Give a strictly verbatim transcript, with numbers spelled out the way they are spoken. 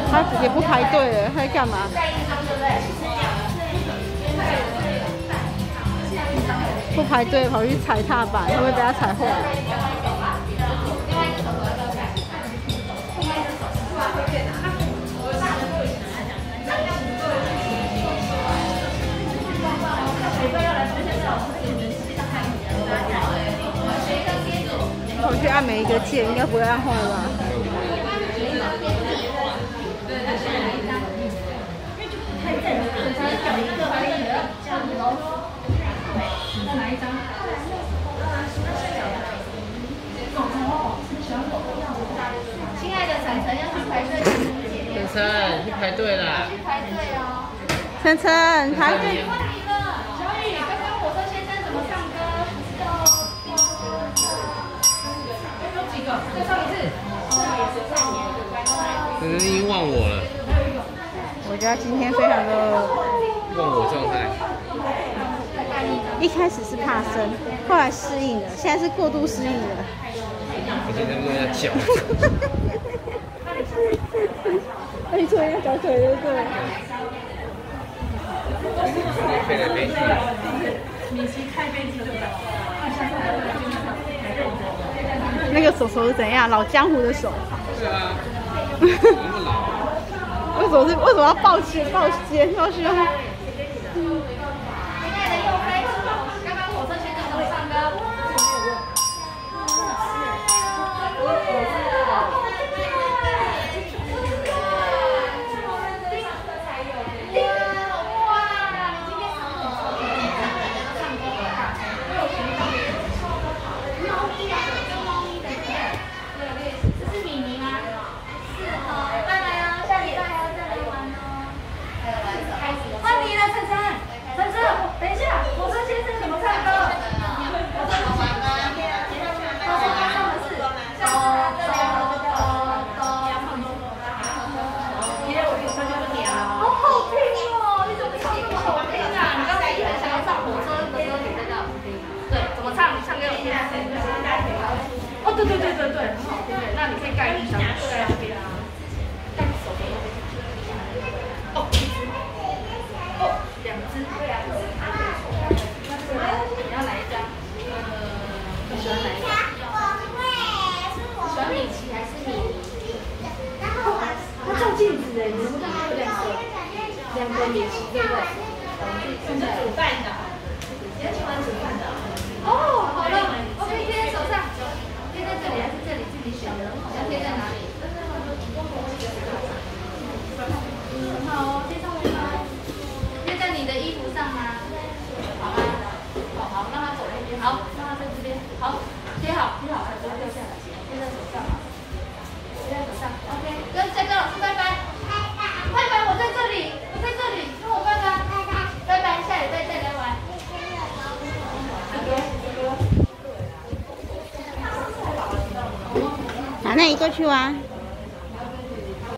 他直接不排队了，他在干嘛？不排队跑去踩踏板，会不会被他踩坏？我去按每一个键，应该不会按坏吧？ 亲爱的晨晨要去排队， 晨晨去排队啦！ 去排队哦。 晨晨排队。 问你了，小雨，刚刚火车先生怎么唱歌？有几个？再唱一次。 晨晨已经忘我了。 我觉得今天非常的忘我状态。 一开始是怕生，后来适应了，现在是过度适应了。 我现在在弄下脚。 你搓一下小腿，对不对？ 飞来飞去。 米奇开飞机对不对？ 那个手手是怎样？老江湖的手。 对啊。那么老。 为什么是为什么要抱肩抱肩抱胸？ 哦，对对对对对，很好听对，那你可以盖一张，盖这边啊，盖手边。哦，一只，哦，两只，对啊。你要哪一张？呃，你喜欢哪一张？喜欢米奇还是米妮？它照镜子哎，你们看有两个，两个米奇对不对？是煮饭的，你喜欢煮饭的？哦，好了 ，OK， 贴在手上。贴在这里还是这里自己选的？要贴在哪里？很好哦，贴上面吗？贴在你的衣服上吗？好吗？好好，让它走那边。好，让它在这边。好，贴好，贴好，不要掉下来。贴在手上。贴在手上。OK， 跟再跟老师拜拜。拜拜，我在这里，我在这里，跟我拜拜。拜拜，下礼拜再来玩。 好，那你过去玩。